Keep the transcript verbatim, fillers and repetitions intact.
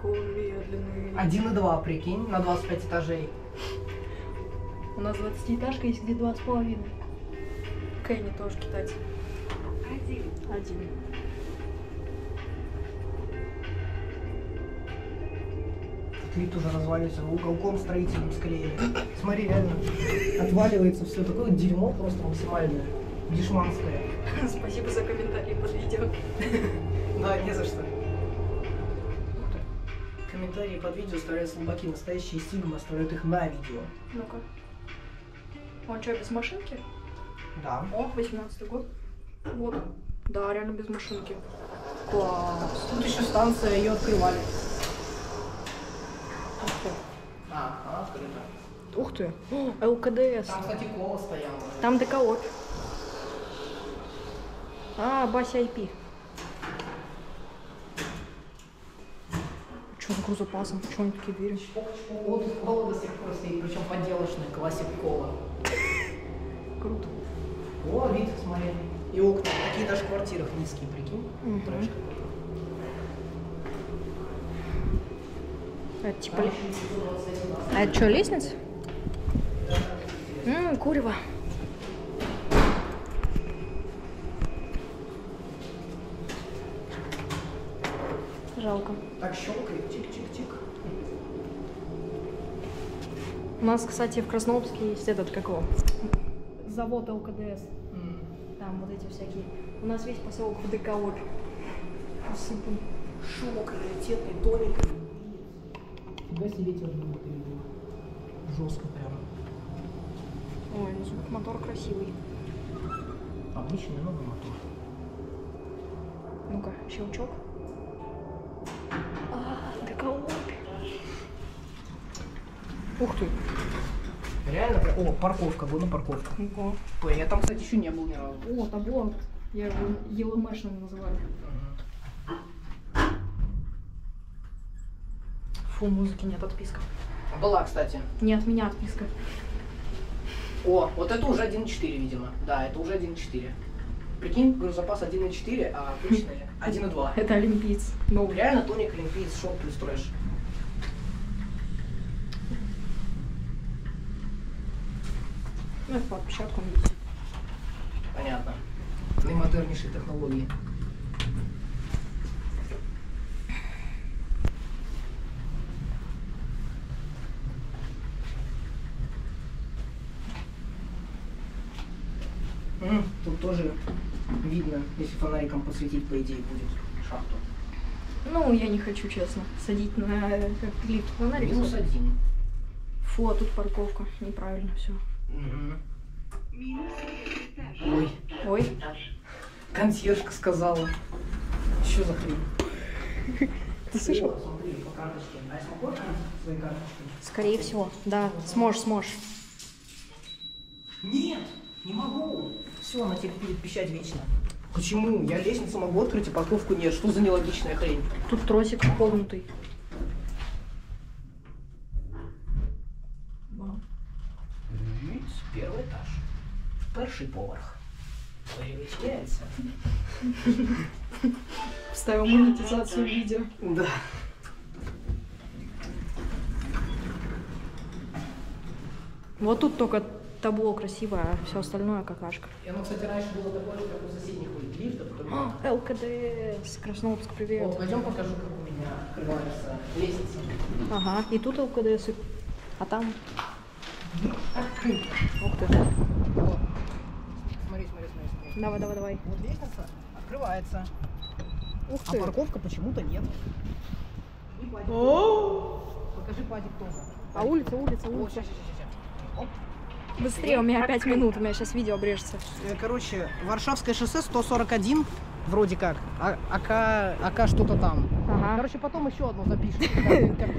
такой медленный. один и два, прикинь, на двадцать пять этажей. У нас двадцатиэтажка есть, где два с половиной. Кенни тоже китайцы. Один. Один. Лифт уже разваливается, уголком строительным скорее. Смотри, реально, отваливается все. Такое дерьмо просто максимальное. Дешманское. Спасибо за комментарий под видео. Да, не за что. Комментарии под видео оставляют слабаки. Настоящие стигмы оставляют их на видео. Ну-ка. Он что, без машинки? Да. О, восемнадцатый год. Вот. Да, реально без машинки. Класс. Тут еще станция, ее открывали. Ух ты. А, она открыта. Ух ты. О, ЛКДС. Там, кстати, кола стояла. Там ДКО. А, Бася ай пи. Че с грузопасом? Почему они такие двери? Вот тут кола до сих пор стоит, причем подделочная, классик кола. Круто. О, вид, смотри. И окна. Такие даже в квартирах низкие, прикинь. Угу. Трэш. Это типа... А это что, лестница? Ммм, курево. Жалко. Так щелкает, тик-тик-тик. У нас, кстати, в Краснообске есть этот, как его? Завод ЛКДС. Mm. Там вот эти всякие. У нас весь поселок в ДКО. Усыпан. Шумок, раритетный, тоненький. Фига себе ветер был. Жестко прям. Ой, ну звук мотора красивый. Обычный новый мотор. Ну-ка, щелчок. А, ДКО. Ух ты. Реально прям. О, парковка, была парковка. Ого. Ой, я там, кстати, еще не был ни разу. О, табло. Я его Елэмэшным называю. Фу, музыки нет, отписка. Была, кстати. Не от меня отписка. О, вот это уже один и четыре, видимо. Да, это уже один и четыре. Прикинь, грузопас один и четыре, а обычные один и два. Это олимпиец. Ну, реально тоник, олимпиец, шок плюс трэш. Ну, это по отпечаткам есть. Понятно. Наимодернейшие технологии. М, тут тоже видно, если фонариком посветить, по идее, будет шахту. Ну, я не хочу, честно, садить на э, как лифт фонарик. Минус один. Фу, а тут парковка. Неправильно все. Угу. Минус этаж. Ой, Ой. консьержка сказала. Что за хрень? Ты слышал? О, смотри, по карточке. А я смогу открыть свои карточки? Скорее всего. Да, сможешь, сможешь. Нет, не могу. Все, она тебе будет пищать вечно. Почему? Я лестницу могу открыть, а парковку нет. Что за нелогичная хрень? Тут тросик погнутый. Первый этаж. Перший поверх. Виявляється. Вставил монетизацию видео. Да. Вот тут только табло красивое, а все остальное какашка. И оно, кстати, раньше было такое же, как у соседних лифтов. О, ЛКДС, Краснообск, привет. Вот, пойдем покажу, как у меня открывается лестница. Ага, и тут ЛКДС, а там... Открыто. Ух ты. Вот. Смотри, смотри, смотри, смотри. Давай, давай, давай. Вот лестница открывается, Ух а ты. парковка почему-то нет. И Падик. О! Покажи Падик тоже. А улица, улица, Вот, улица. сейчас, сейчас, сейчас. Оп. Быстрее, у меня пять минут, у меня сейчас видео обрежется. Э, Короче, Варшавское шоссе сто сорок один, вроде как, а АК, АК что-то там. Ага. Короче, потом еще одно запишем.